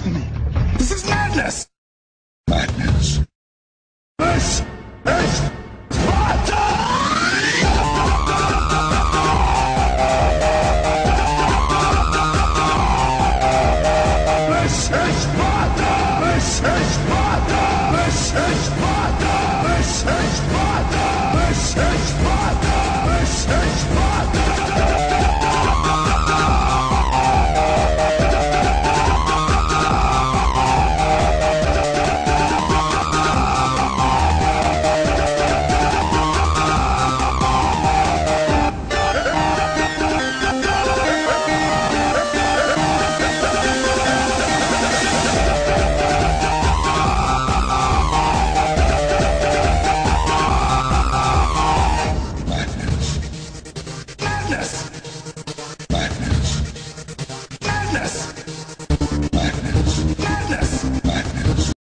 to me. This is madness! Madness. This is Sparta! This is Sparta! This is Sparta! This is Sparta! This is Sparta! This is Sparta! This is Sparta! Madness. Madness!